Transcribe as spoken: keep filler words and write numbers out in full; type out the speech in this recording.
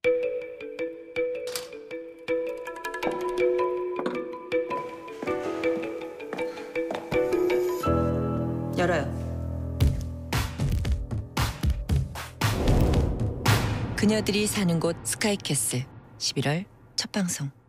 열어요. 그녀들이 사는 곳 스카이캐슬 십일월 첫 방송.